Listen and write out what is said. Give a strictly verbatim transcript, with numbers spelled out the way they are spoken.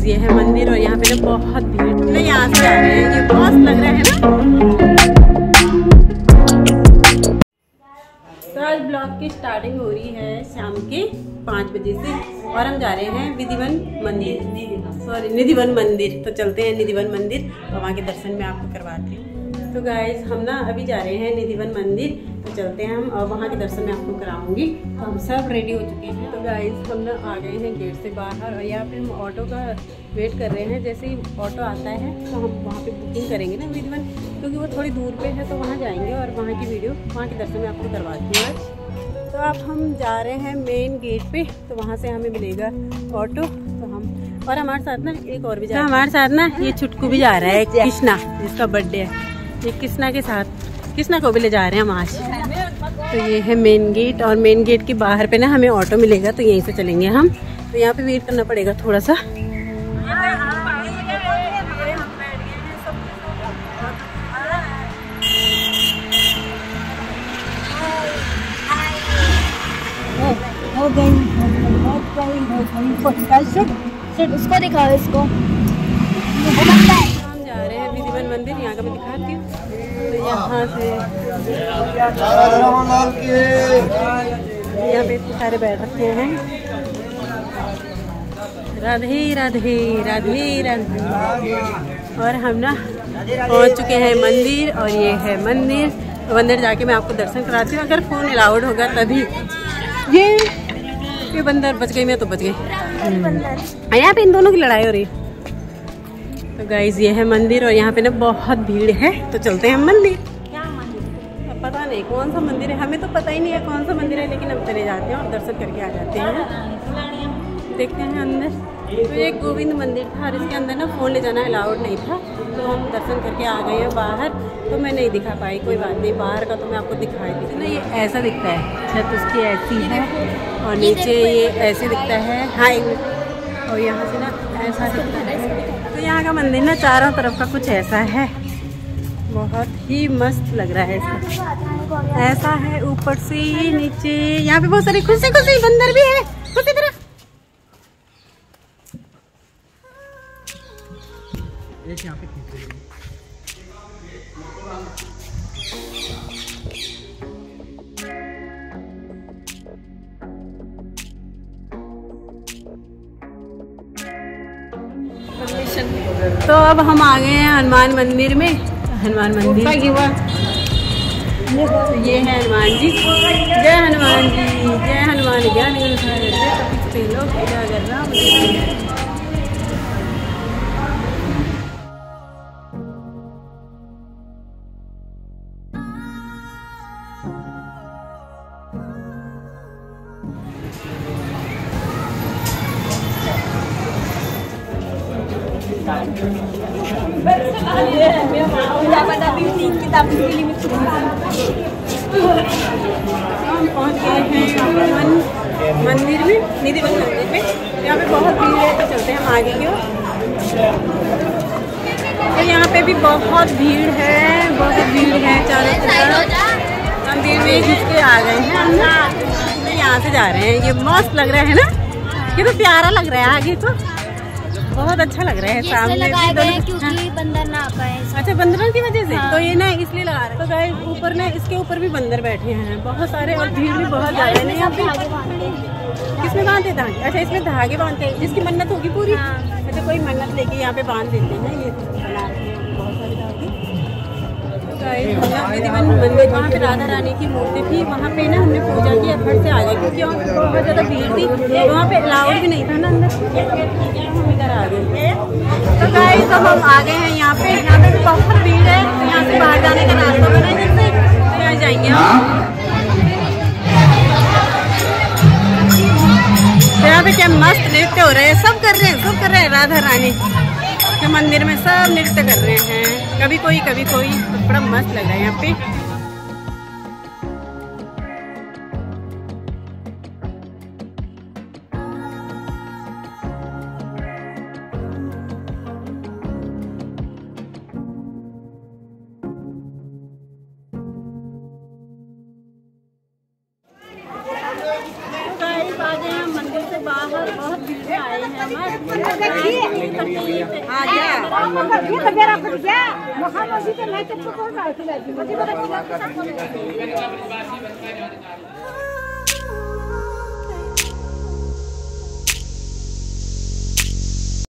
Guys ये है मंदिर और यहाँ पे ना बहुत भीड़ है। यहाँ से आ रहे हैं, ये मस्त लग रहा है ना। तो आज ब्लॉग की स्टार्टिंग हो रही है शाम के पाँच बजे से और हम जा रहे हैं विधिवन मंदिर, सॉरी निधिवन मंदिर। तो चलते हैं निधिवन मंदिर और वहाँ के दर्शन मैं आपको करवाती हूँ। तो गाइस हम ना अभी जा रहे हैं निधिवन मंदिर, तो चलते हैं हम और वहाँ के दर्शन मैं आपको कराऊंगी। तो हम सब रेडी हो चुके हैं। तो गाइस हम ना आ गए हैं गेट से बाहर और यहाँ पे हम ऑटो का वेट कर रहे हैं। जैसे ही ऑटो आता है तो हम वहाँ पे बुकिंग करेंगे ना विधिवन, क्योंकि वो थोड़ी दूर पे है तो वहाँ जाएंगे और वहाँ की वीडियो वहाँ के दर्शन मैं आपको करवाती हूँ आज। तो अब हम जा रहे हैं मेन गेट पे, तो वहाँ से हमें मिलेगा ऑटो। तो हम और हमारे साथ ना एक और भी जा रहा है, हमारे साथ ना ये छुटकू भी जा रहा है, कृष्णा जिसका बर्थडे है। ये कृष्णा के साथ कृष्णा को भी ले जा रहे हैं हम आज। तो ये है मेन गेट और मेन गेट के बाहर पे ना हमें ऑटो मिलेगा, तो यहीं से चलेंगे हम। तो यहाँ पे वेट करना पड़ेगा थोड़ा सा। हो गई उसको दिखाओ, इसको हम जा रहे हैं विधिवन मंदिर, यहाँ का मैं दिखाती हूँ। तो यहाँ से यहाँ पे सारे बैठ रखे हैं। राधे राधे राधे राधे। और हम ना पहुँच चुके हैं मंदिर और ये है मंदिर। तो मंदिर जाके मैं आपको दर्शन कराती हूँ, अगर फ़ोन अलाउड होगा तभी। ये ये बंदर बच गई, मैं तो बच गई। यहाँ पे इन दोनों की लड़ाई हो रही है। तो गाइज ये है मंदिर और यहाँ पे ना बहुत भीड़ है, तो चलते हैं हम मंदिर। अब पता नहीं कौन सा मंदिर है, हमें तो पता ही नहीं है कौन सा मंदिर है, लेकिन हम चले जाते हैं और दर्शन करके आ जाते हैं। देखते हैं अंदर। तो ये गोविंद मंदिर था और इसके अंदर ना फ़ोन ले जाना अलाउड नहीं था, तो हम दर्शन करके आ गए हैं बाहर। तो मैं नहीं दिखा पाई, कोई बात नहीं, बाहर का तो मैं आपको दिखाई दी ना। ये ऐसा दिखता है, छत उसकी ऐसी है और नीचे ये ऐसे दिखता है। हाँ, और यहाँ से ना ऐसा दिखता है। तो यहाँ का मंदिर ना चारों तरफ का कुछ ऐसा है, बहुत ही मस्त लग रहा है इसका। ऐसा है ऊपर से नीचे। यहाँ पे बहुत सारी खुशी खुशी बंदर भी है, खुशी तरह। यहाँ पे तो अब हम आ गए हैं हनुमान मंदिर में। हनुमान मंदिर, ये है हनुमान जी। जय हनुमान जी, जय हनुमान ज्ञान लोग पूजा कर रहा। हम पहुँच गए हैं मंदिर में, निधिवन मंदिर में। यहाँ पे बहुत भीड़ है, तो चलते हैं हम आगे की ओर। तो यहाँ पे भी बहुत भीड़ है, बहुत भीड़ है चारों तरफ। मंदिर में घुस के आ गए हैं हम ना, यहाँ से जा रहे हैं। ये मस्त लग रहा है ना, ये तो प्यारा लग रहा है। आगे तो बहुत अच्छा लग रहा है। सामने लगाए गए हैं क्योंकि बंदर ना आ पाए। अच्छा, बंदरों की वजह से। हाँ। तो ये ना इसलिए लगा रहे हैं। तो गाइस ऊपर ना इसके ऊपर भी बंदर बैठे हैं बहुत सारे और भीड़ भी बहुत ज्यादा है। यहाँ पे किसमें बांधते धागे? अच्छा, इसमें धागे बांधते हैं, जिसकी मन्नत होगी पूरी। अच्छा, कोई मन्नत लेके यहाँ पे बांध देते हैं। ये बना रहे हैं बहुत सारे धागे। तो गाइस विधिवन मंदिर, वहाँ पे राधा रानी की मूर्ति थी, वहाँ पे ना हमने पूजा की। फट से आ गए क्योंकि वहाँ पे बहुत ज़्यादा भीड़ थी, वहाँ पे अलाउड भी नहीं था ना अंदर। हम इधर आ गए। तो गाइस अब हम आ गए हैं यहाँ पे। यहाँ पे बहुत भीड़ है, तो यहाँ से बाहर जाने का रास्ता बना है, जिससे यहाँ जाएंगे हम। तो यहाँ पे क्या मस्त नृत्य हो रहे हैं, सब कर रहे हैं, सब कर रहे हैं। राधा रानी के मंदिर में सब नृत्य कर रहे हैं, कभी कोई कभी कोई। तो बड़ा मस्त लग रहा है यहाँ पे। बाहर बहुत भीड़ आए हैं। देखिए